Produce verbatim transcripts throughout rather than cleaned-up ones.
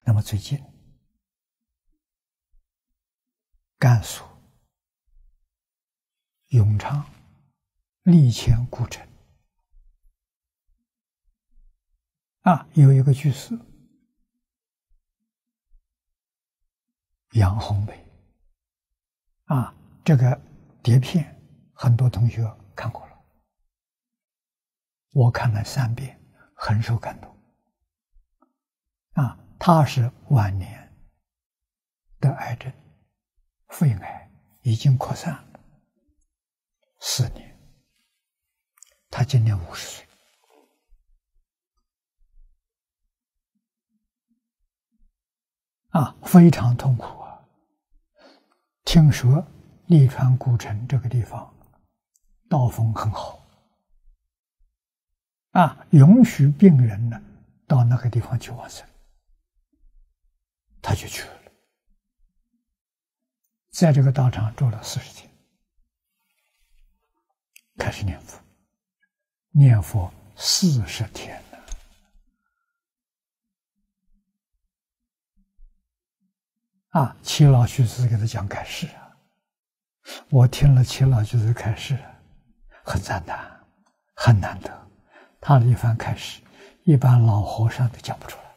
那么最近，甘肃永昌立前古城啊，有一个居士杨红梅啊，这个碟片很多同学看过了，我看了三遍，很受感动啊。他是晚年的癌症，肺癌已经扩散了四年，他今年五十岁啊，非常痛苦啊。听说利川古城这个地方道风很好啊，允许病人呢到那个地方去往生，他就去了，在这个道场住了四十天，开始念佛，念佛四十天了啊！七老居士给他讲开示啊，我听了七老居士开示，很赞叹，很难得。他的一番开示，一般老和尚都讲不出来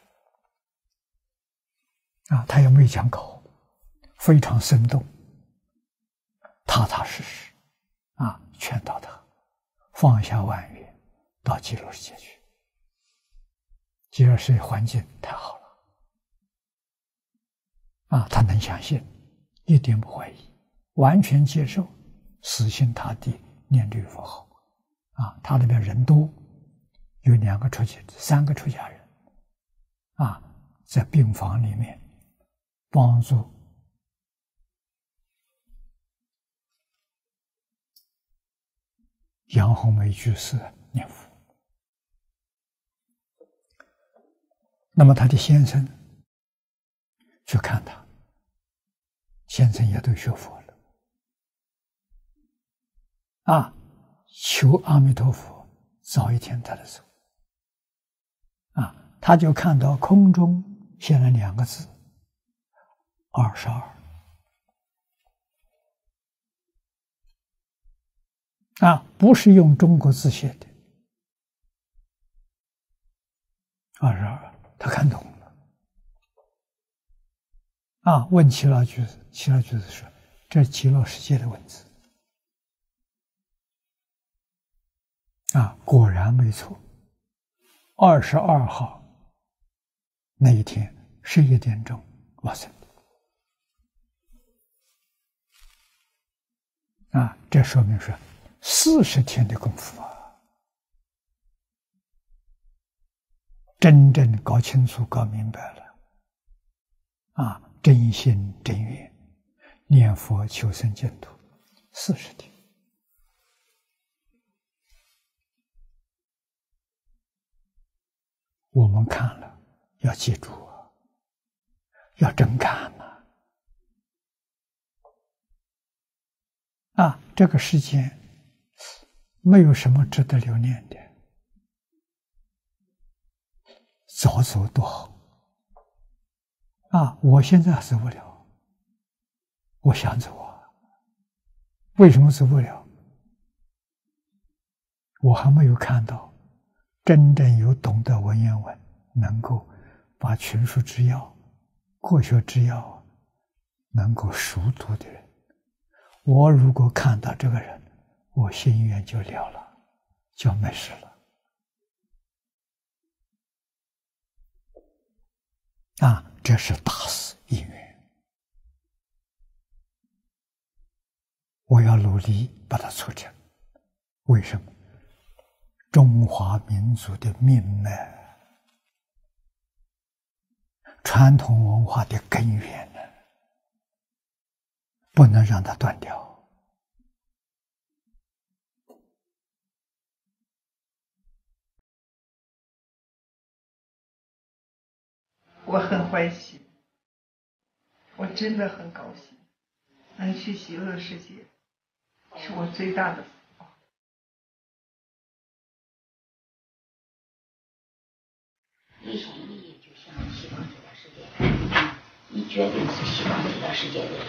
啊！他也没有讲口，非常生动，踏踏实实啊，劝导他放下万缘，到极乐世界去。极乐世界环境太好了啊，他能相信，一点不怀疑，完全接受，死心塌地念这个佛号啊。他那边人多，有两个出家，三个出家人啊，在病房里面帮助杨红梅居士念佛。那么他的先生去看他，先生也都学佛了啊，求阿弥陀佛早一天带他走啊。他就看到空中写了两个字二十二啊，不是用中国字写的二十二，他看懂了啊。问齐老居士，齐老居士说这是极乐世界的文字啊，果然没错。二十二号那一天十一点钟往生啊，这说明说四十天的功夫啊，真正搞清楚、搞明白了啊，真心真愿念佛求生净土，四十天。我们看了要记住啊，要真看啊！啊，这个世间没有什么值得留恋的，早走多好啊！我现在走不了，我想走啊，为什么走不了？我还没有看到真正有懂得文言文，能够把群书之要、国学之要能够熟读的人。我如果看到这个人，我心愿就了了，就没事了啊！这是大事因缘，我要努力把它促成。为什么？中华民族的命脉，传统文化的根源呢，不能让它断掉。 我很欢喜，我真的很高兴，能去极乐世界，是我最大的福报。 一心一意就向西方极乐世界。 决定是西方极乐世界的。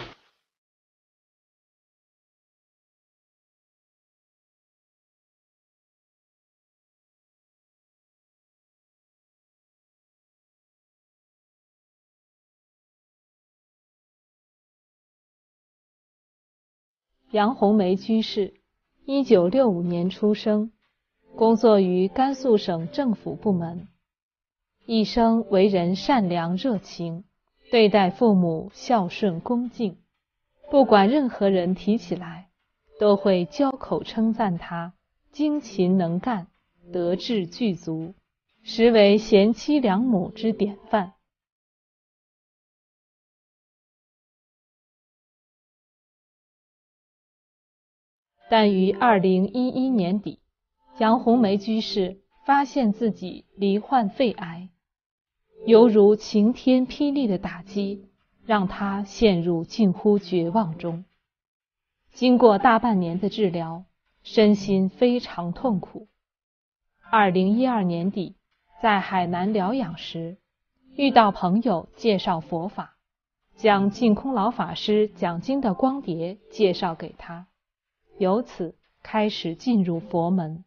杨红梅居士，一九六五年出生，工作于甘肃省政府部门，一生为人善良热情，对待父母孝顺恭敬，不管任何人提起来，都会交口称赞他精勤能干，德智具足，实为贤妻良母之典范。但于二零一一年底，杨红梅居士发现自己罹患肺癌，犹如晴天霹雳的打击，让她陷入近乎绝望中。经过大半年的治疗，身心非常痛苦。二零一二年底，在海南疗养时，遇到朋友介绍佛法，将净空老法师讲经的光碟介绍给他，由此开始进入佛门。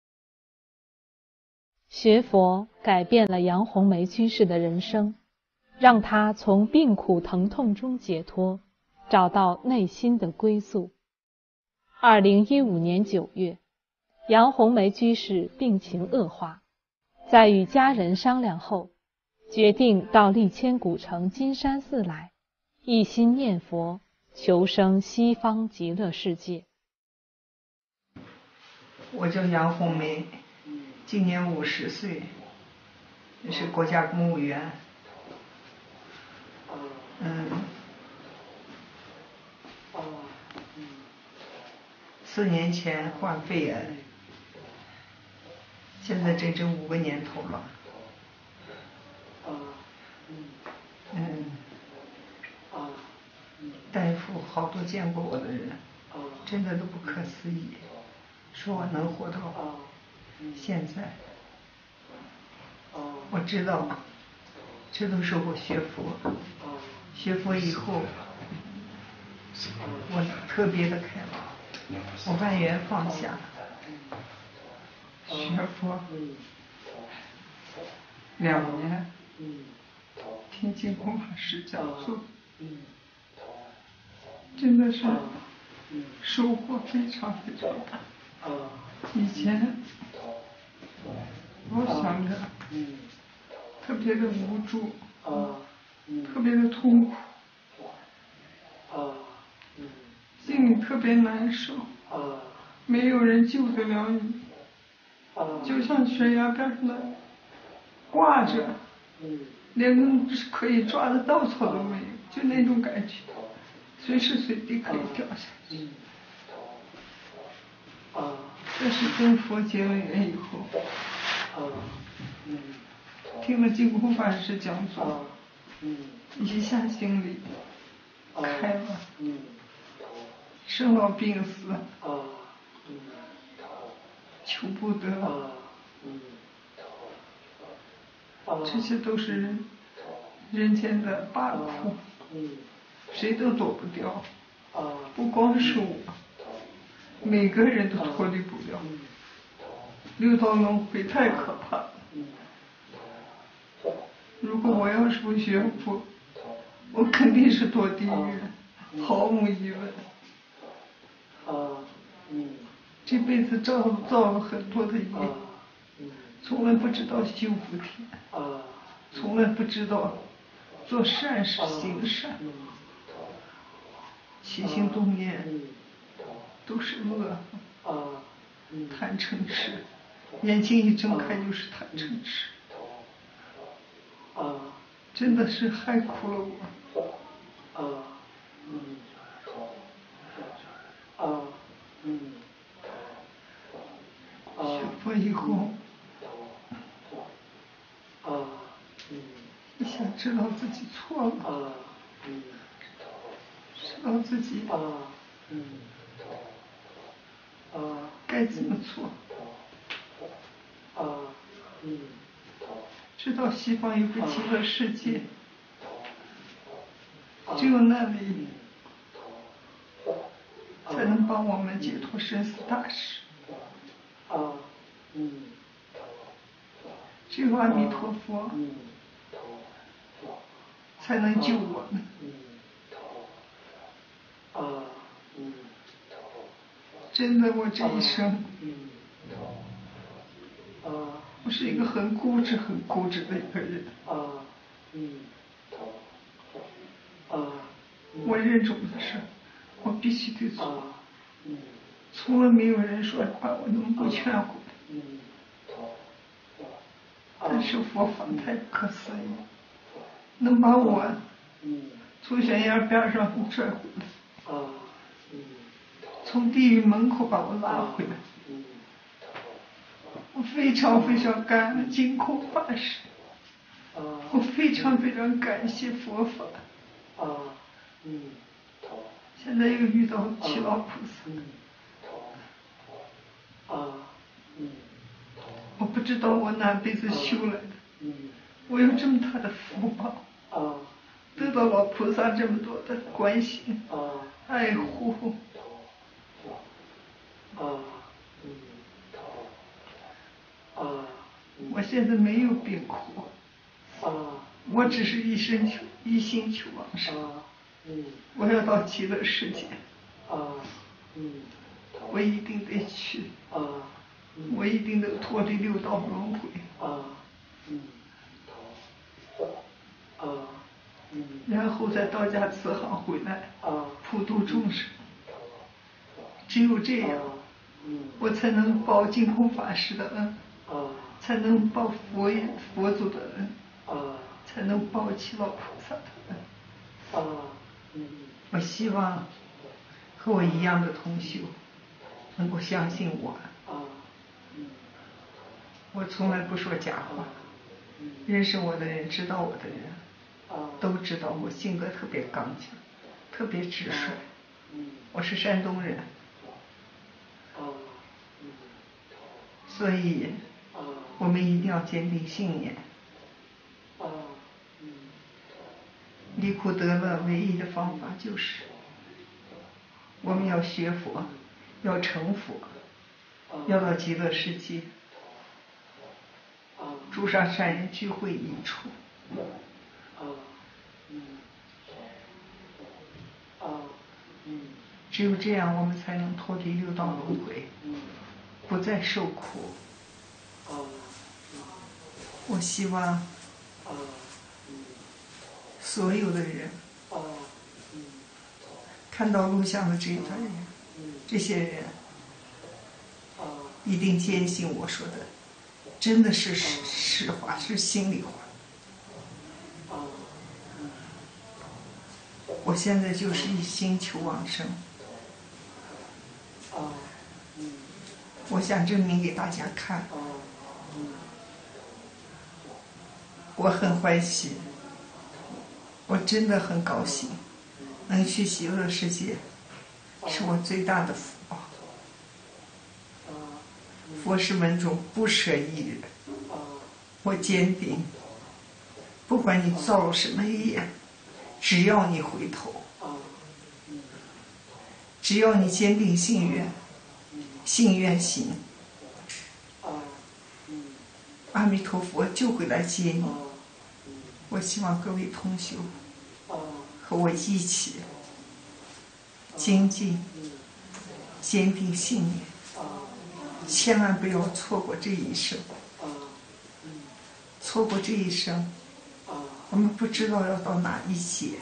学佛改变了杨红梅居士的人生，让她从病苦疼痛中解脱，找到内心的归宿。二零一五年九月，杨红梅居士病情恶化，在与家人商量后，决定到立千古城金山寺来，一心念佛，求生西方极乐世界。 我叫杨红梅，今年五十岁，是国家公务员。嗯，四年前患肺癌，现在整整五个年头了。嗯，大夫好多见过我的人，真的都不可思议，说我能活到现在。我知道，这都是我学佛，学佛以后，我特别的开朗，我万缘放下，学佛两年，听净空法师讲座，真的是收获非常非常大。以前我想着特别的无助，特别的痛苦，心里特别难受，没有人救得了你，就像悬崖边上的挂着，连根可以抓的稻草都没有，就那种感觉，随时随地可以掉下去。这是跟佛结了缘以后，听了净空法师讲座，一下心里开了，生老病死求不得，这些都是人人间的八苦，谁都躲不掉，不光是我，每个人都脱离不了。六道轮回太可怕了，如果我要是不学佛，我肯定是堕地狱，毫无疑问。这辈子造造了很多的业，从来不知道修福田，从来不知道做善事行善，起心动念都是恶，贪嗔痴，眼睛一睁开就是贪嗔痴，真的是害苦了我。学佛以后，一下知道自己错了，知道自己该怎么做，知道西方有个极乐世界， 只有那里才能帮我们解脱生死大事。只有阿弥陀佛才能救我们。真的，我这一生，我是一个很固执、很固执的一个人。我认准的事，我必须得做。从来没有人说把我能够劝回来。但是佛法太不可思议，能把我从悬崖边上拽回来，从地狱门口把我拉回来。我非常非常感恩净空法师，我非常非常感谢佛法。现在又遇到七老菩萨，我不知道我哪辈子修来的，我有这么大的福报，得到老菩萨这么多的关心爱护。我现在没有病苦，我只是一生求一心求往生，我要到极乐世界，我一定得去，我一定得脱离六道轮回，然后再到家慈航回来，普度众生。只有这样，我才能报净空法师的恩，才能报佛爷佛祖的恩，才能报七老菩萨的恩。我希望和我一样的同修能够相信我。我从来不说假话，认识我的人，知道我的人，都知道我性格特别刚强，特别直率。我是山东人，所以我们一定要坚定信念。离苦得乐唯一的方法就是我们要学佛，要成佛，要到极乐世界，诸上善人聚会一处。只有这样，我们才能脱离六道轮回，不再受苦。我希望所有的人看到录像的这一段人，这些人一定坚信我说的真的是实话，是心里话。我现在就是一心求往生，我想证明给大家看，我很欢喜，我真的很高兴，能去极乐世界，是我最大的福报。佛是门中不舍一人，我坚定，不管你造了什么业，只要你回头，只要你坚定信愿，信愿行，阿弥陀佛就会来接你。我希望各位同修和我一起精进，坚定信念，千万不要错过这一生。错过这一生，我们不知道要到哪一劫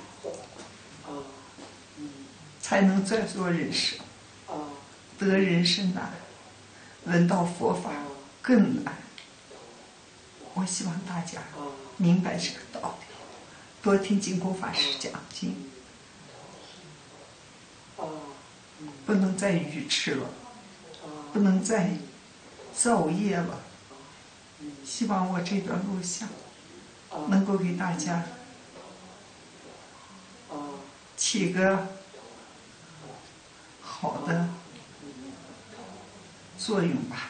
才能再做人生。得人生难，闻到佛法更难。我希望大家明白这个道理，多听净空法师讲经，不能再愚痴了，不能再造业了。希望我这段录像能够给大家起个好的作用吧。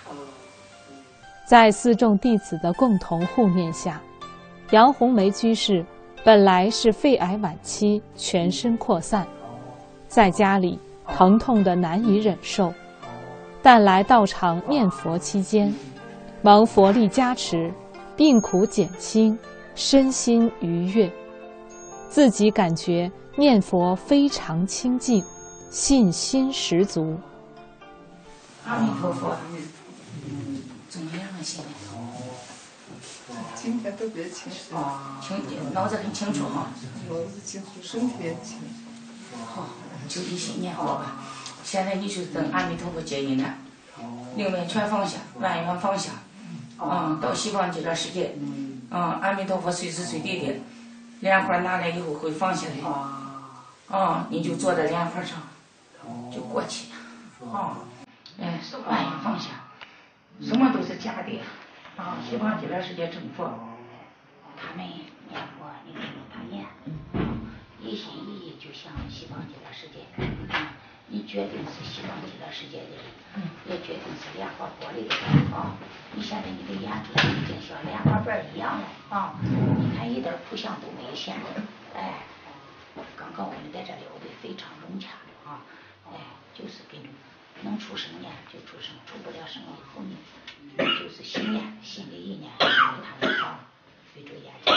在四众弟子的共同护念下，杨红梅居士本来是肺癌晚期，全身扩散，在家里疼痛的难以忍受，但来道场念佛期间，蒙佛力加持，病苦减轻，身心愉悦，自己感觉念佛非常清净，信心十足。 阿弥陀佛，嗯，怎么样了现在？ 今天特别清晰， 清脑子很清楚哈， 脑子清楚，身体也清。 好，就一心念佛吧。现在你就等阿弥陀佛接引了，另外全放下，万缘放下，嗯，到西方极乐世界，嗯，阿弥陀佛随时随地的莲花拿来以后会放下来，啊、嗯，你就坐在莲花上，就过去了，啊、嗯，哎，万缘放下，什么都是假的。啊，西方极乐世界成佛，他们念佛，你跟着他念，一心一意就像西方极乐世界。啊，你决定是西方极乐世界的人，也决定是莲花国里的人啊。你现在你的眼珠子已经像莲花瓣一样了啊！你看一点苦相都没有现着，哎，刚刚我们在这聊的非常融洽啊，哎，就是跟着能出生念就出生，出不了生以后呢。就是心念，心里意念，他们好，闭着眼睛。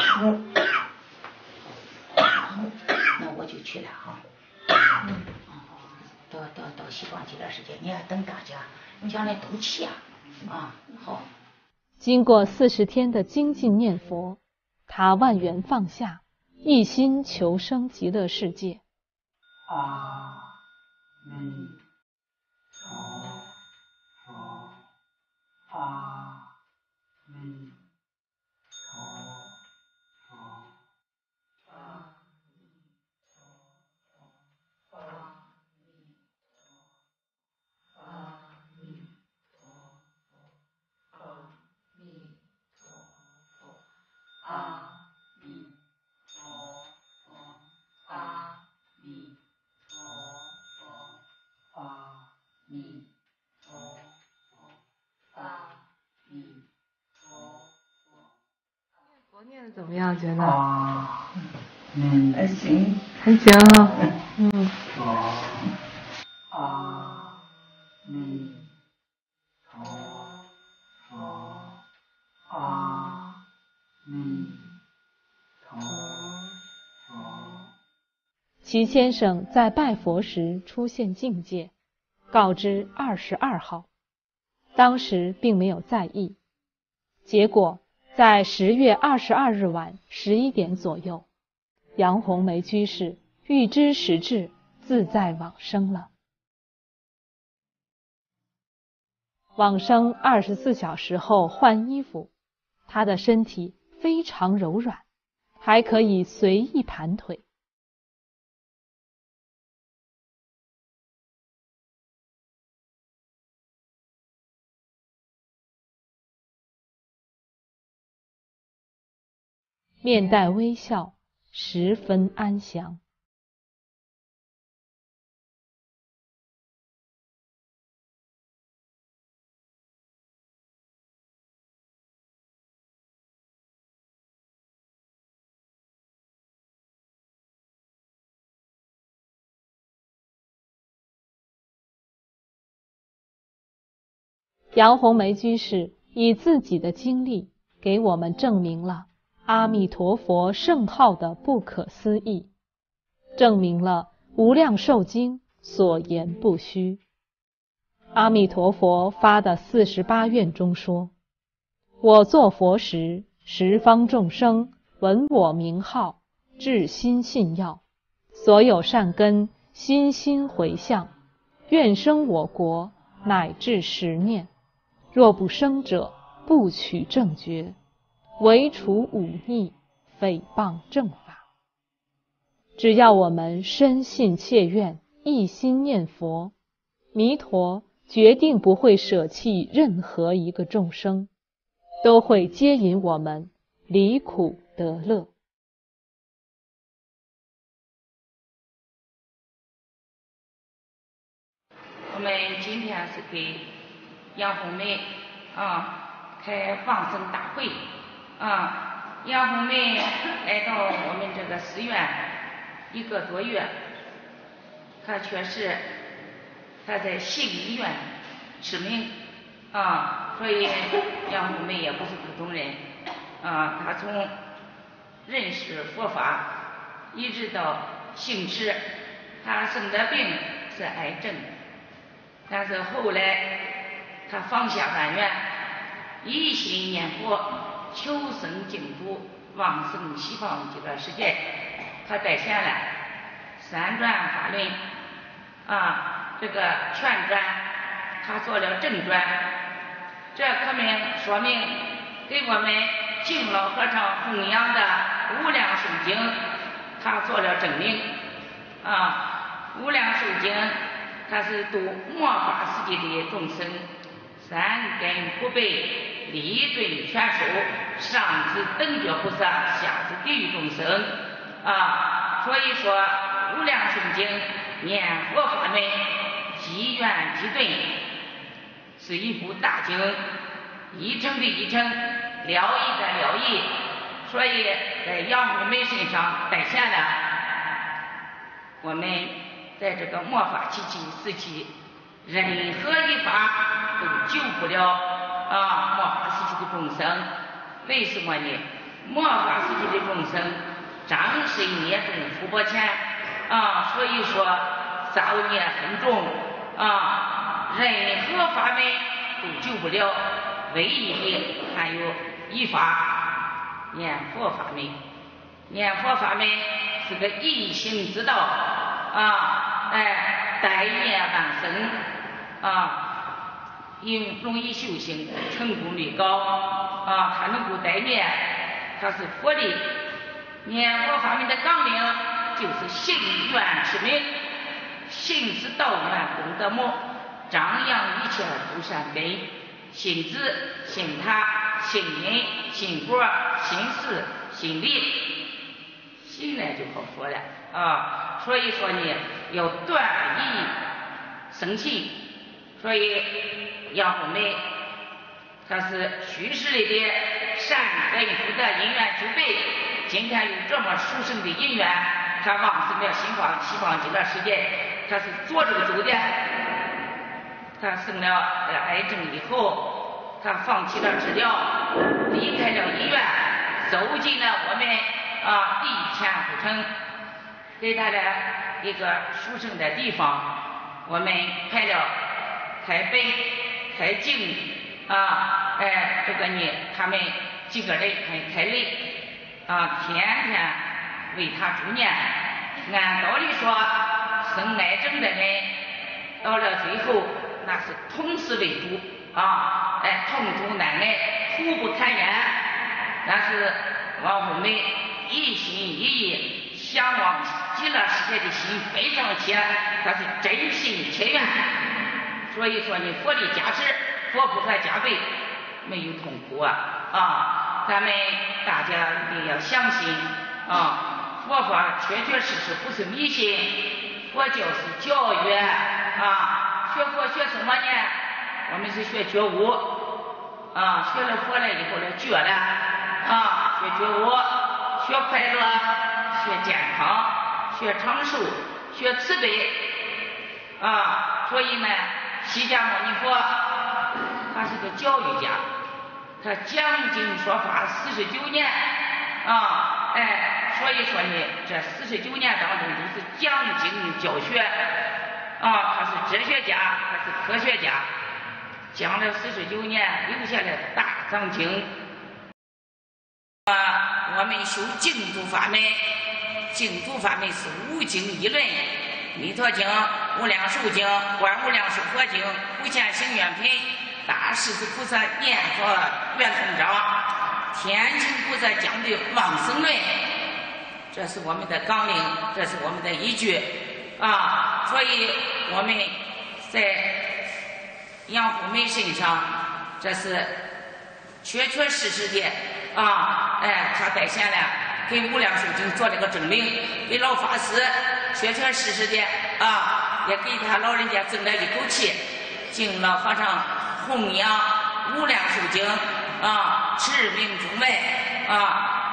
那我就去了哈。嗯，到到到西方极乐世界，你要等大家，将来都去啊。啊，好。 经过四十天的精进念佛，他万缘放下，一心求生极乐世界。 啊，嗯，好。啊，嗯，好，好，啊，啊，啊， 佛念的怎么样？觉得？ 啊，嗯，还行， 还行哈。嗯。 啊，啊，嗯，好，好，啊，嗯，好，好。 齐先生在拜佛时出现境界，告知二十二号，当时并没有在意。结果在十月二十二日晚十一点左右，杨红梅居士预知时至，自在往生了。往生二十四小时后换衣服，他的身体非常柔软，还可以随意盘腿。面带微笑，十分安详。杨红梅居士以自己的经历给我们证明了阿弥陀佛圣号的不可思议，证明了无量寿经所言不虚。阿弥陀佛发的四十八愿中说，我作佛时，十方众生闻我名号，至心信要，所有善根心心回向，愿生我国，乃至十念。若不生者，不取正觉，唯除忤逆，诽谤正法。只要我们深信切愿，一心念佛，弥陀决定不会舍弃任何一个众生，都会接引我们离苦得乐。 我们今天是给杨红梅啊开放生大会啊， 杨红梅来到我们这个寺院一个多月，她确实她在信医院持名啊，所以杨红梅也不是普通人啊，她从认识佛法一直到行持，她生的病是癌症，但是后来她放下万缘，一心念佛，求生净土，往生西方极乐世界。他在现了三转法轮啊，这个全转他做了正转，这可明说明给我们敬老和尚弘扬的无量寿经，他做了证明啊。无量寿经它是度末法世界的众生，三根不背，理顿全收，上至等觉菩萨，下至地狱众生啊。所以说无量寿经念佛法门积缘积顿，是一部大经，一称的一称，了义的了义，所以在杨红梅身上体现了我们在这个末法期期时期，任何一法都救不了啊末法时期的众生。为什么呢？末法时期的众生长身孽重，福薄浅啊，所以说造孽很重啊，任何法门都救不了，唯一的还有一法，念佛法门。念佛法门是个一行之道啊，哎，待业往生啊，因容易修行，成功率高啊，他能够待业，他是佛力。念佛法门的纲领就是信愿持名，信是道愿功德母，张扬一切诸善根，信子、信他、信因、信果、信事、信力，信来就好说了啊。所以说呢，要断疑生信。所以杨红梅她是虚实里的善根福德因缘具备，今天有这么殊胜的因缘，她往生了西方西方极乐世界，她是左手走的。她生了癌症以后，她放弃了治疗，离开了医院，走进了我们啊地前古城，给她的一个殊胜的地方，我们开了开碑开经啊，哎，这个呢，他们几个人很开累啊，天天为他助念。按道理说，生癌症的人到了最后，那是痛死为主啊，哎，痛中难挨，苦不堪言。但是王红梅一心一意向往极乐世界的心非常切，他是真心切愿。所以说呢，佛力加持，佛菩萨加倍，没有痛苦啊啊！咱们大家一定要相信啊，佛法确确实实不是迷信，佛教是教育啊。学佛学什么呢？我们是学觉悟啊，学了佛了以后了觉了啊，学觉悟，学快乐，学健康，学长寿，学慈悲啊。所以呢，释迦牟尼佛他是个教育家，他讲经说法四十九年啊，哎，所以说呢，这四十九年当中都是讲经教学啊，他是哲学家，他是科学家，讲了四十九年，留下了大藏经啊。我们修净土法门，净土法门是五经一论。弥陀经、无量寿经、观无量寿佛经、普贤行愿品、大势至菩萨念佛圆通章、天亲菩萨讲的往生论，这是我们的纲领，这是我们的依据啊。所以我们在杨红梅身上，这是确确实实的啊，哎，他代现了给无量寿经做了个证明，给老法师确确实实的啊，也给他老人家争了一口气。敬老和尚弘扬无量寿经啊，持名主门啊，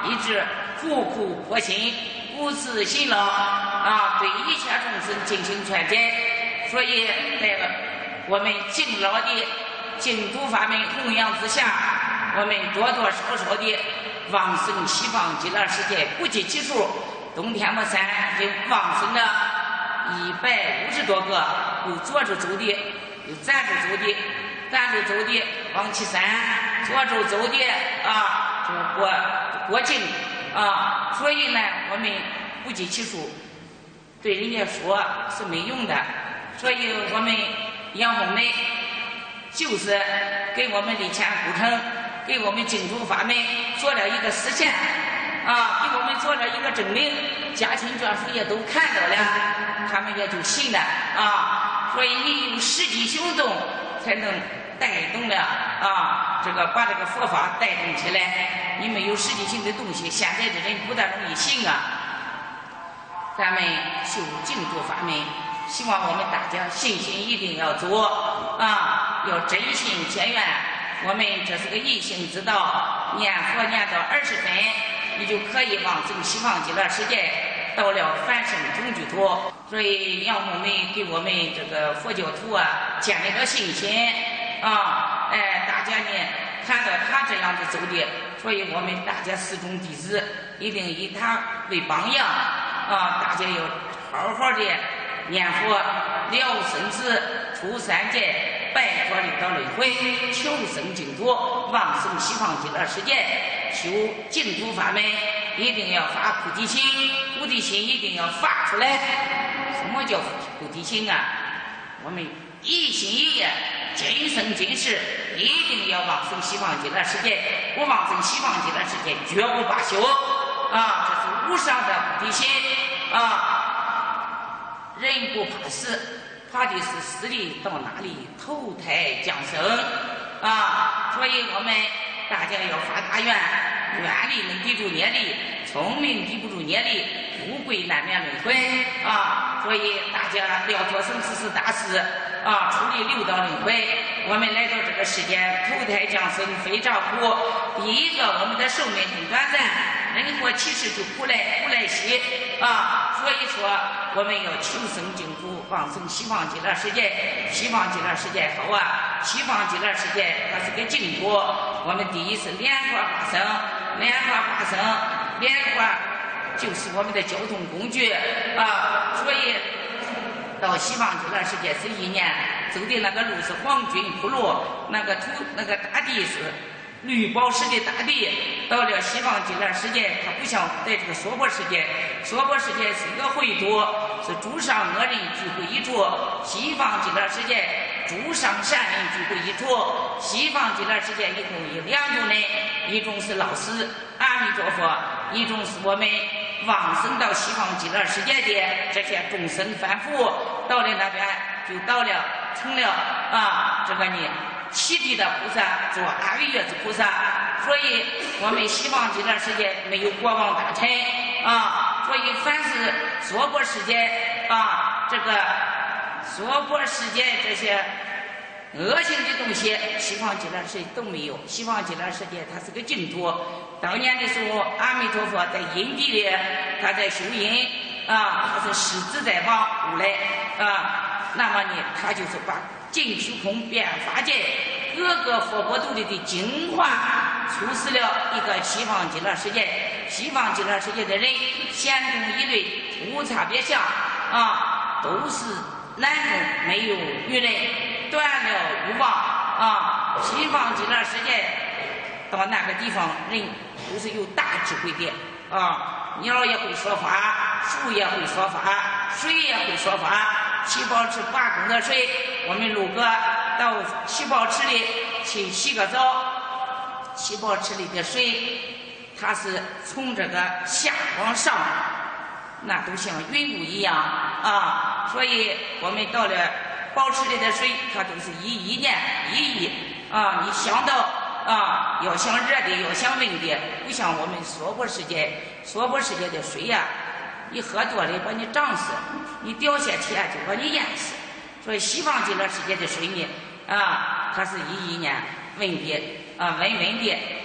一直苦苦迫辛，不辞辛劳啊，对一切众生进行劝解。所以在我们敬老的净土法门弘扬之下，我们多多少少的往生西方极乐世界不计其数。东天目山已经往生了一百五十多个，有涿州州的，有赞州州的，赞州州的王岐山，涿州州的啊，这个国国境啊，所以呢，我们不计其数，对人家说是没用的。所以我们杨红梅就是给我们的前古城，给我们净土法门做了一个实现啊，给我们做了一个证明，家亲眷属也都看到了，他们也就信了啊。所以你用实际行动才能带动了啊，这个把这个佛法带动起来。你没有实际性的东西，现在的人不大容易信啊。咱们修净土法门，希望我们大家信心一定要足啊，要真心结缘。我们这是个一行之道，念佛念到二十分，你就可以往生西方极乐世界，到了凡圣同居土。所以杨母梅给我们这个佛教徒啊建立了信心啊，哎，大家呢看到他这样子走的，所以我们大家四众弟子一定以他为榜样啊，大家要好好的念佛，了生死，出三界，拜脱六道轮回，求生净土，往生西方极乐世界，修净土法门，一定要发菩提心，菩提心一定要发出来。什么叫菩提心啊？我们一心一意，今生今世一定要往生西方极乐世界，不往生西方极乐世界绝无罢休啊！这是无上的菩提心啊！人不怕死，怕的是死里到哪里投胎降生啊！所以我们大家要发大愿，愿力能抵住业力，聪明抵不住业力，富贵难免轮回啊！所以大家了脱生死是大事啊，处理六道轮回。我们来到这个世间，投胎降生非常苦。第一个，我们的寿命很短暂，人活七十就苦来苦来兮啊！所以说，我们要求生净土，往生西方极乐世界。西方极乐世界好啊！西方极乐世界它是个净土。我们第一是莲花化生，莲花化生，莲花就是我们的交通工具啊！所以到西方极乐世界是一年走的那个路是黄军铺路，那个土那个大地是绿宝石的大地。到了西方极乐世界，它不像在这个娑婆世界，娑婆世界是一个会土，是诸上恶人聚会一处；西方极乐世界诸上善人聚会一处。西方极乐世界一共有两种人，一种是老师阿弥陀佛，一种是我们往生到西方极乐世界的这些众生凡夫，到了那边就到了成了啊这个呢七地的菩萨，做阿惟越之菩萨。所以我们西方极乐世界没有国王大臣啊，所以凡是娑婆世界啊，这个娑婆世界这些恶性的东西，西方极乐世界都没有。西方极乐世界它是个净土。当年的时候，阿弥陀佛在因地里，他在修因啊，他是狮子在往无来啊，那么呢，他就是把净虚空变法界各个佛国度里的精华，出世了一个西方极乐世界。西方极乐世界的人贤重一律，无差别相啊，都是男众，没有女人，断了欲望啊。西方极乐世界到那个地方，人都是有大智慧的啊，鸟也会说法，树也会说法，水也会说法。七宝池八公的水，我们路过到七宝池里去洗个澡，七宝池里的水，它是从这个下往上，那都像云雾一样啊。所以我们到了宝池里的水，它都是一一年一亿啊。你想到啊，要想热的，要想温的，不像我们娑婆世界，娑婆世界的水呀、啊，你喝多了把你胀死，你掉下去啊就把你淹死。所以西方极乐世界的水呢，啊，它是一一年温的啊，温温的。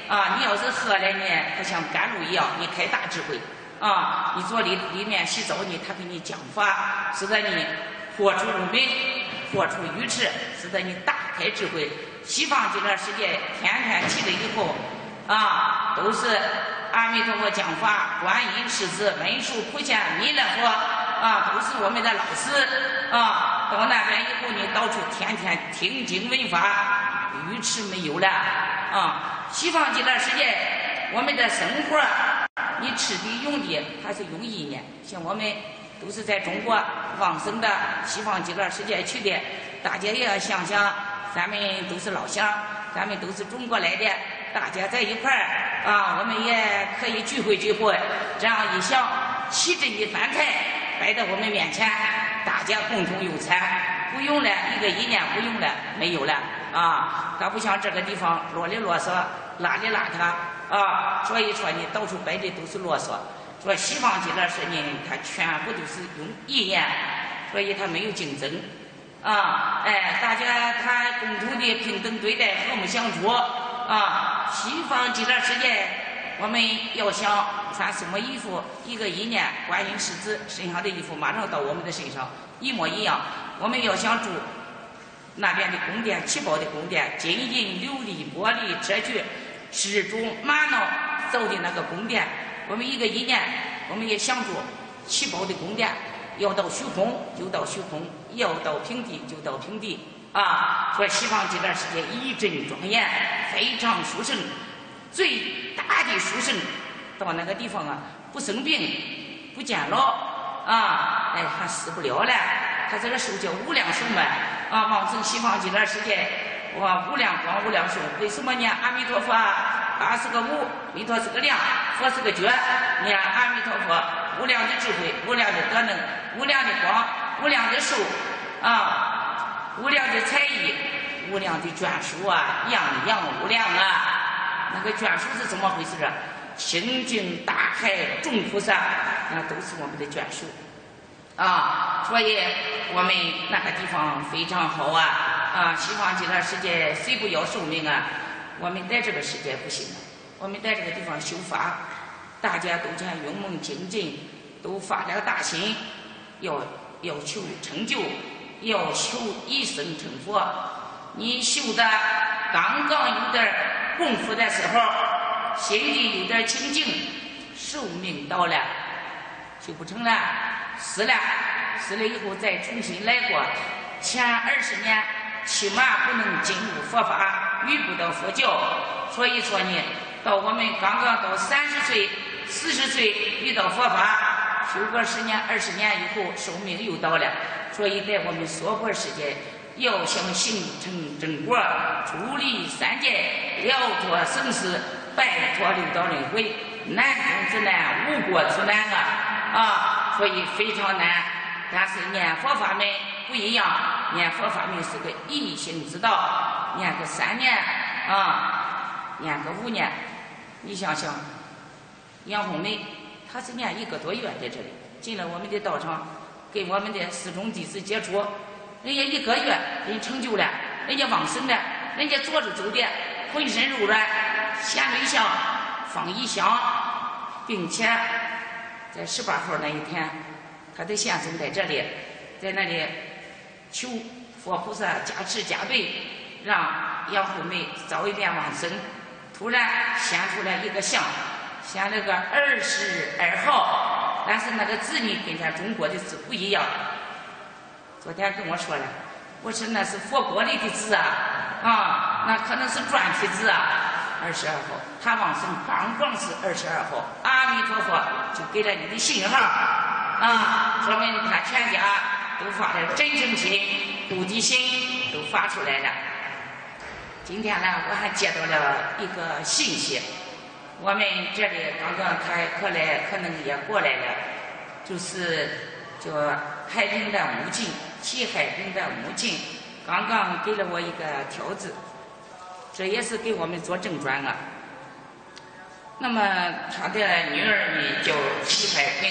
啊，你要是喝了呢，它像甘露一样，你开大智慧啊！你坐里里面洗澡呢，他给你讲法，使得你活出无明，活出愚痴，使得你大开智慧。西方极乐世界天天去了以后啊，都是阿弥陀佛讲法，观音师子、文殊、普贤、弥勒佛啊，都是我们的老师啊。到那边以后，你到处天天听经闻法，愚痴没有了啊。西方极乐世界，我们的生活，你吃的用的还是用意念。像我们都是在中国往生的西方极乐世界去的，大家也要想想，咱们都是老乡，咱们都是中国来的，大家在一块儿啊，我们也可以聚会聚会。这样一想，齐着一饭菜摆在我们面前，大家共同用餐，不用了一个意念不用了，没有了啊。它不像这个地方啰里啰嗦，邋里邋遢啊。所以说你到处摆的都是啰嗦。说西方极乐世界呢，它全部都是用意念，所以它没有竞争啊。哎，大家他共同的平等对待，和睦相处啊。西方极乐世界，我们要想穿什么衣服，一个意念，观音师子身上的衣服马上到我们的身上，一模一样。我们要想住那边的宫殿，七宝的宫殿，金银琉璃玻璃砗磲石钟玛瑙造的那个宫殿，我们一个意念，我们也想住七宝的宫殿，要到虚空就到虚空，要到平地就到平地啊。说西方极乐世界一真庄严，非常殊胜，最大的殊胜。到那个地方啊，不生病，不见老啊，哎，还死不了了。他这个寿叫无量寿嘛啊，往生西方极乐世界，哇，无量光无量寿。为什么呢？阿弥陀佛，阿是个无，弥陀是个量，佛是个觉。你看阿弥陀佛，无量的智慧，无量的德能，无量的光，无量的寿啊，无量的才艺，无量的眷属啊，样样无量啊。那个眷属是怎么回事啊？清净大海众菩萨，那都是我们的眷属啊。所以我们那个地方非常好啊啊！西方极乐世界谁不要寿命啊？我们在这个世界不行，我们在这个地方修法，大家都讲勇猛精进，都发了大心，要要求成就，要求一生成佛。你修的刚刚有点功夫的时候，心里有点清净，寿命到了就不成了，死了，死了以后再重新来过。前二十年起码不能进入佛法，遇不到佛教。所以说呢，到我们刚刚到三十岁、四十岁遇到佛法，修个十年、二十年以后，寿命又到了。所以在我们娑婆世界，要想形成正果，出离三界，了脱生死，摆脱六道轮回，难中之难，无国之难啊啊！所以非常难。但是念佛法门不一样，念佛法门是个一心之道，念个三年啊，念个五年。你想想，杨红梅她是念一个多月在这里，进了我们的道场，跟我们的四众弟子接触，人家一个月人成就了，人家往生了，人家坐着走的，浑身柔软，显微相，放一香，并且在十八号那一天，他的先生在这里，在那里求佛菩萨加持加倍，让杨惠梅早一点往生。突然显出来一个像，显了个二十二号，但是那个字呢跟咱中国的字不一样。昨天跟我说了，我说那是佛国里的字啊，啊，那可能是篆体字啊。二十二号，他往生刚刚是二十二号，阿弥陀佛就给了你的信号啊，说明他全家都发了真诚心、菩提心都发出来了。今天呢，我还接到了一个信息，我们这里刚刚开课来，可能也过来了，就是叫海滨的母亲，齐海滨的母亲，刚刚给了我一个条子。这也是给我们做正传啊。那么他的女儿呢叫齐海平，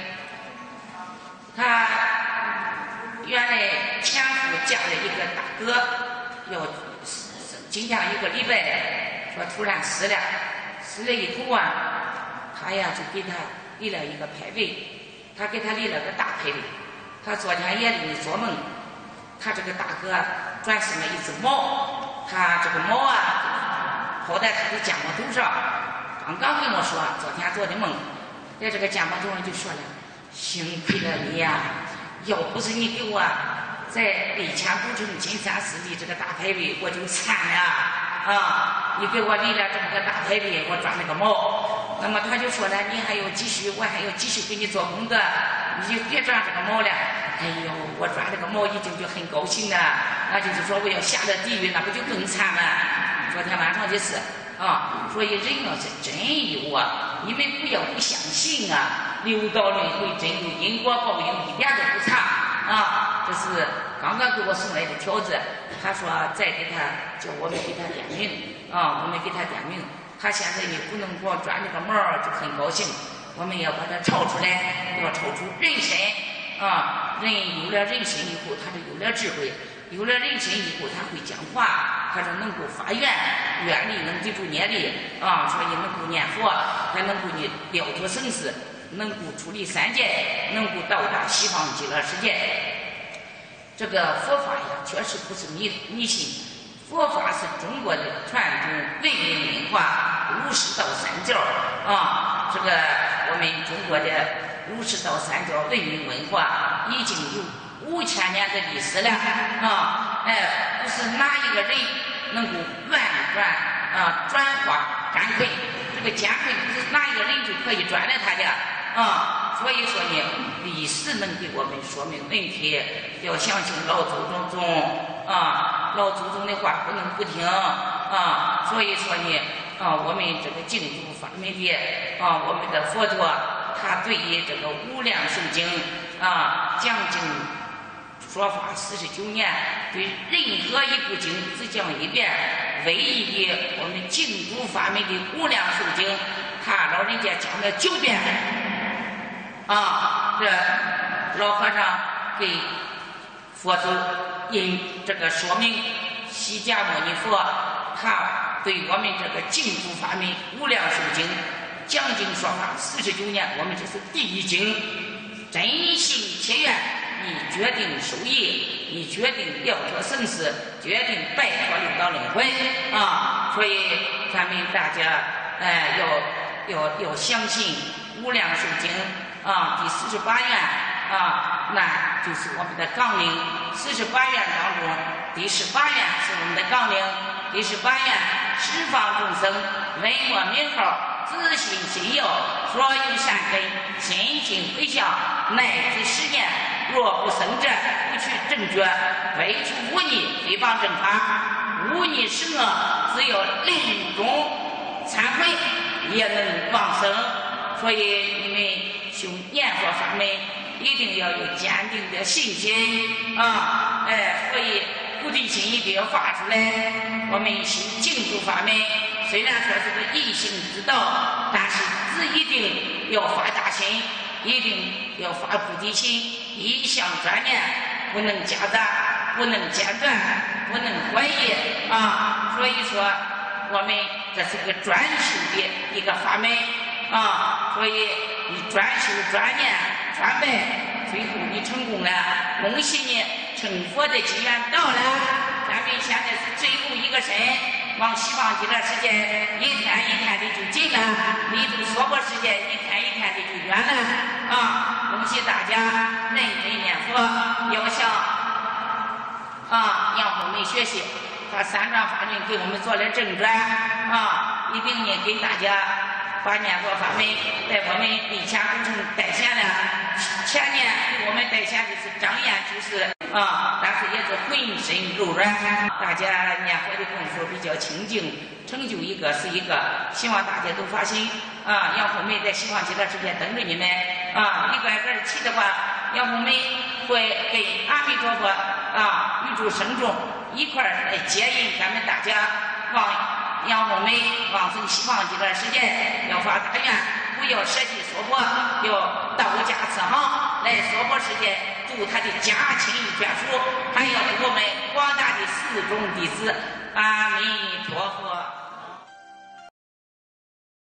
他原来前夫嫁了一个大哥，要今天一个礼拜，说突然死了， 死了以后啊，他呀就给他立了一个牌位，他给他立了个大牌位。他昨天夜里做梦，他这个大哥转生了一只猫，他这个猫啊跑在他的肩膀头上，刚刚跟我说昨天做的梦，在这个肩膀头上就说了，幸亏了你呀、啊，要不是你给我在北前古城金山寺的这个大牌位，我就惨了啊！你给我立了这么个大牌位，我转了个猫。那么他就说了，你还要继续，我还要继续给你做功德，你就别转这个猫了。哎呦，我转这个猫已经就很高兴了，那就是说我要下了地狱，那不就更惨了？昨天晚上的事啊，所以人要是真有啊，你们不要不相信啊，六道轮回真有因果报应，一点都不差啊。这是刚刚给我送来的条子，他说再给他叫我们给他点名啊，我们给他点名。他现在也不能光转这个毛就很高兴，我们要把它超出来，要超出人身啊！人有了人身以后，他就有了智慧，有了人身以后，他会讲话，他就能够发愿，愿力能记住念力啊，所以能够念佛，还能够呢了脱生死，能够处理三界，能够到达西方极乐世界。这个佛法呀，确实不是迷迷信。佛法是中国的传统文明文化，儒释道三教啊。这个我们中国的儒释道三教文明文化已经有五千年的历史了啊！哎，不是哪一个人能够完转啊转化干亏，这个干亏不是哪一个人就可以转了他的啊。所以说呢，历史能给我们说明问题，要相信老祖宗啊，老祖宗的话不能不听啊。所以说呢，啊，我们这个净土法门的啊，我们的佛陀，他对于这个无量寿经啊讲经说法四十九年，对任何一部经只讲一遍，唯一的我们净土法门的无量寿经，他老人家讲了九遍。啊，这老和尚给佛祖因这个说明，释迦牟尼佛他对我们这个净土法门无量寿经讲经说法四十九年，我们这是第一经，真心切愿，你决定受益，你决定了脱生死，决定摆脱六道轮回啊！所以咱们大家哎、呃、要要要相信无量寿经。啊，第四十八愿啊，那就是我们的纲领。四十八愿当中，第十八愿是我们的纲领。第十八愿，十方众生闻我名号，自信心有，所有善根，心心回向，乃至十年，若不生者，不取正觉，非除污泥，诽谤正法，污泥十恶，只有临终忏悔，也能往生。所以你们修念佛法门一定要有坚定的信心啊！哎，所以菩提心一定要发出来。我们修净土法门，虽然说是个一心之道，但是只一定要发大心，一定要发菩提心，一向专念，不能夹杂，不能间断，不能怀疑啊！所以说，我们这是个专修的一个法门。啊，所以你专修专念专拜，最后你成功了，恭喜你成佛的机缘到了。咱们现在是最后一个身，往西方极乐世界一天一天的就近了，离住娑婆世界一天一天的就远了啊！恭喜大家认真念佛，要向啊杨红梅学习，把三转法轮给我们做了正转啊，一定呢给大家。把念佛法门在我们以前工程带显了，前年给我们带显的是张燕居士啊，但是也是浑身柔软，大家念佛的功夫比较清净，成就一个是一个，希望大家都发心啊！杨红梅在西方极乐世界等着你们啊！一个个去的话，杨红梅会跟阿弥陀佛啊宇宙圣众一块儿来接引咱们大家往。杨红梅往生西方极乐世界，要发大愿，不要舍弃娑婆，要道家慈航来娑婆世界度他的家亲眷属，还要度我们广大的四众弟子。阿弥陀佛。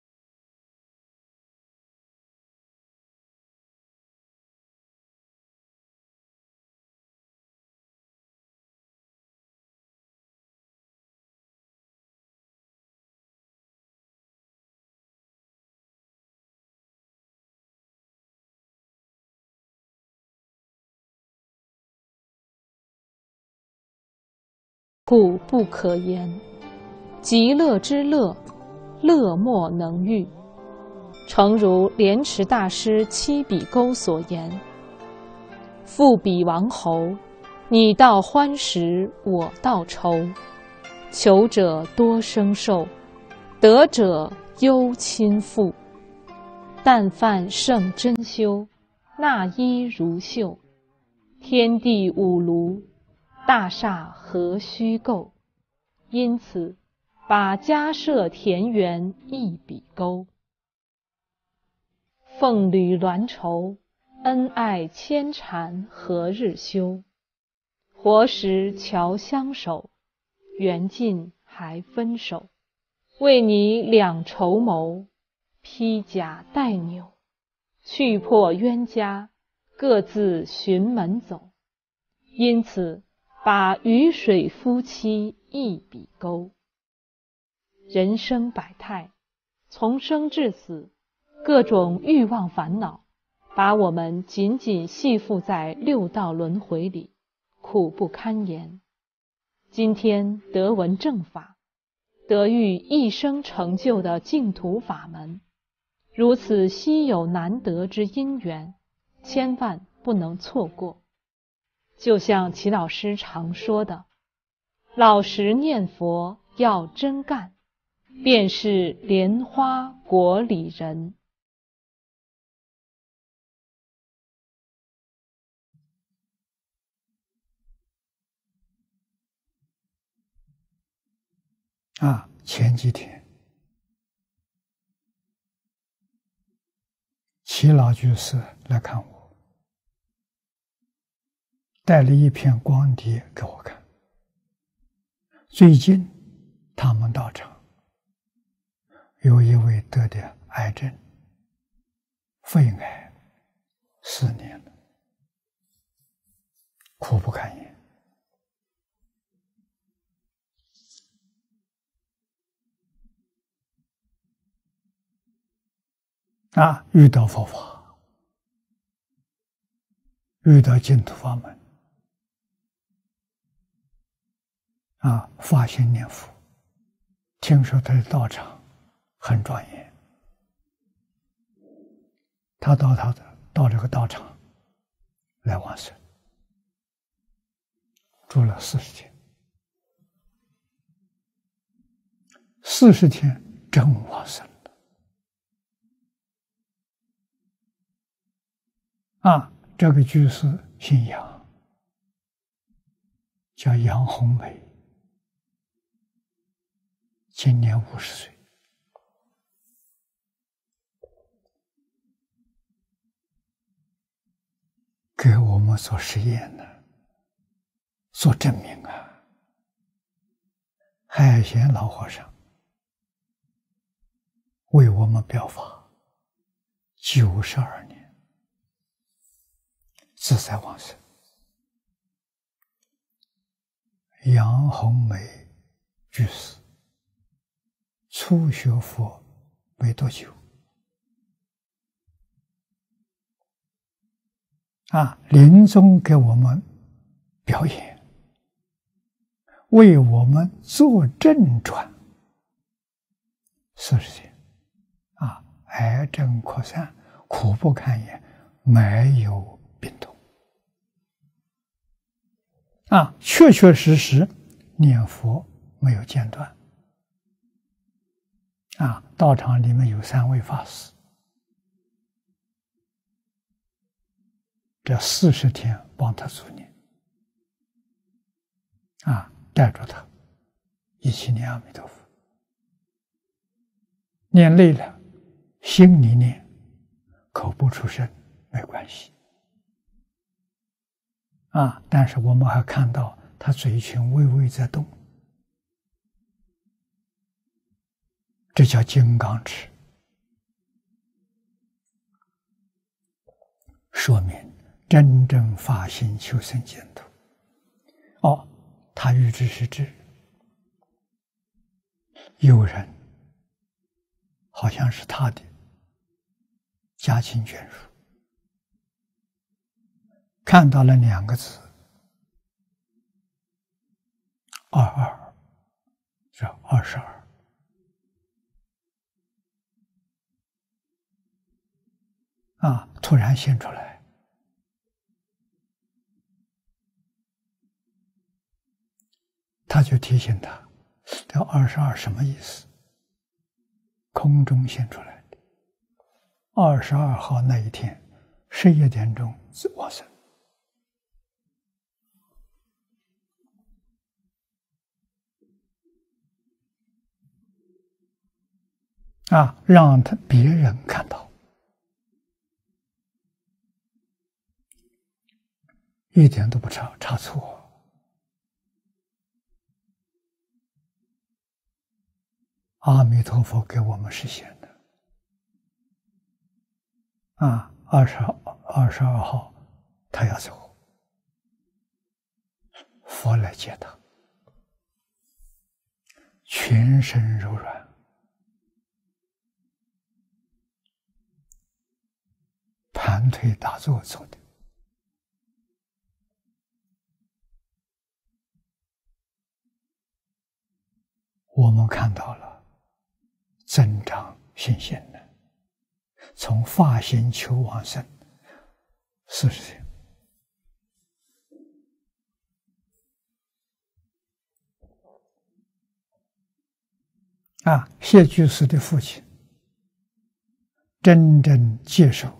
故不可言。极乐之乐，乐莫能喻。诚如莲池大师七比勾所言：复比王侯，你道欢时，我道愁。求者多生寿，得者忧亲负。但犯圣真修，纳衣如绣。天地五庐，大厦何须构？因此，把家舍田园一笔勾。凤履鸾绸，恩爱牵缠何日休？活时桥相守，缘尽还分手。为你两绸缪，披甲戴纽。去破冤家，各自寻门走。因此，把鱼水夫妻一笔勾。人生百态，从生至死，各种欲望烦恼，把我们紧紧系缚在六道轮回里，苦不堪言。今天得闻正法，得遇一生成就的净土法门，如此稀有难得之因缘，千万不能错过。就像齐老师常说的，老实念佛要真干，便是莲花国里人。 啊，前几天齐老居士来看我，带了一片光碟给我看。最近他们道场有一位得的癌症，肺癌，四年了，苦不堪言。啊，遇到佛法，遇到净土法门，啊，发心念佛。听说他的道场很庄严，他到他的到这个道场来往生，住了四十天，四十天真往生。啊，这个居士姓杨，叫杨红梅，今年五十岁。给我们做实验呢，做证明啊。海贤老和尚为我们表法九十二年。自在往生。杨红梅居士初学佛没多久，啊，临终给我们表演，为我们做正传，四十天，啊，癌症扩散，苦不堪言，没有病痛。啊，确确实实念佛没有间断。啊，道场里面有三位法师，这四十天帮他助念，啊，带着他一起念阿弥陀佛。念累了，心里念，口不出声没关系。啊！但是我们还看到他嘴唇微微在动，这叫金刚持，说明真正发心求生净土。哦，他欲知是知，有人好像是他的家亲眷属，看到了两个字， 二二是二十二。啊，突然现出来，他就提醒他，这二十二什么意思？空中现出来的。二十二号那一天，十一点钟往生。啊，让他别人看到，一点都不差差错。阿弥陀佛给我们实现的。啊，二十二十二号他要走，佛来接他，全身柔软。盘腿打坐走的，我们看到了增长信心呢。从发心求往生四十天，啊，谢居士的父亲真正接受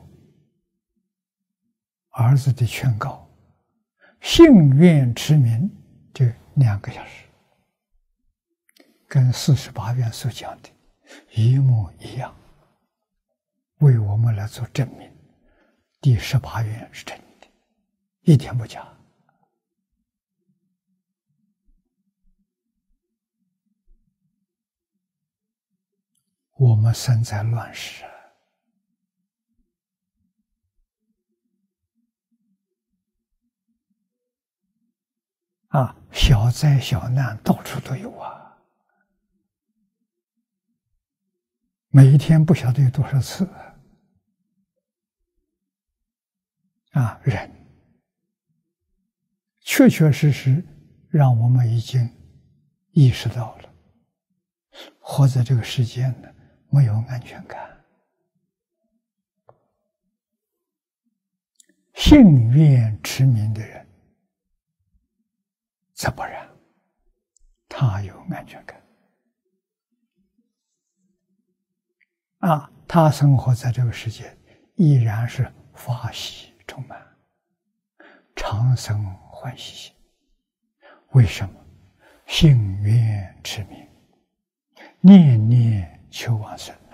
儿子的劝告，信愿持名，这两个小时，跟四十八愿所讲的一模一样，为我们来做证明。第十八愿是真的，一点不假。我们生在乱世啊，小灾小难到处都有啊，每一天不晓得有多少次啊，人确确实实让我们已经意识到了，活在这个世界呢，没有安全感。信愿持名的人则不然，他有安全感啊，他生活在这个世界依然是法喜充满，常生欢喜心。为什么？信愿持名，念念求往生啊！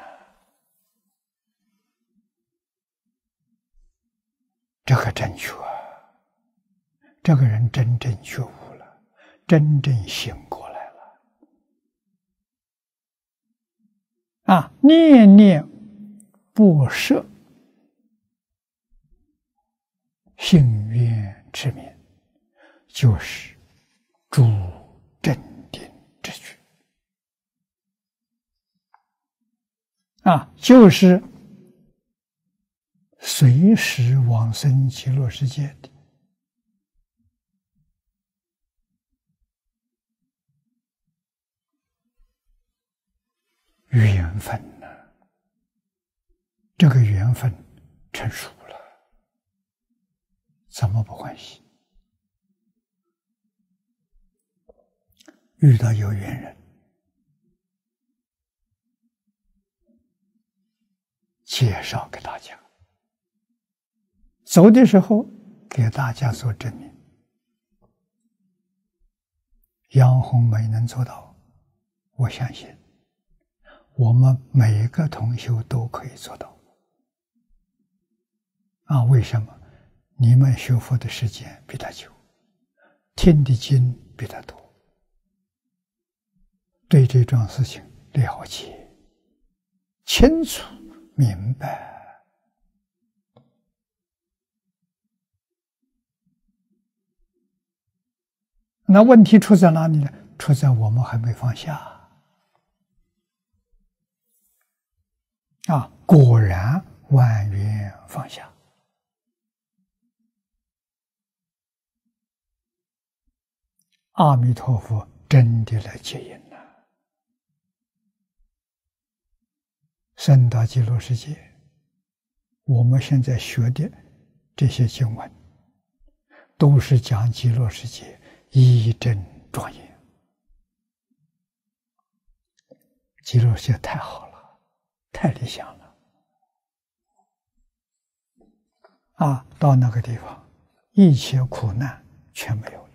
这个真觉，这个人真正觉悟了，真正醒过来了啊！念念不舍，信愿持名，就是诸镇定之举啊，就是随时往生极乐世界的缘分呢、啊？这个缘分成熟了，怎么不欢喜？遇到有缘人，介绍给大家，走的时候给大家做证明。杨红梅能做到，我相信我们每个同修都可以做到啊！为什么？你们学佛的时间比他久，听的经比他多，对这桩事情了解清楚明白，那问题出在哪里呢？出在我们还没放下啊！果然万缘放下，阿弥陀佛真的来接引了。升到极乐世界，我们现在学的这些经文，都是讲极乐世界一真庄严。极乐世界太好了，太理想了。啊，到那个地方，一切苦难全没有了。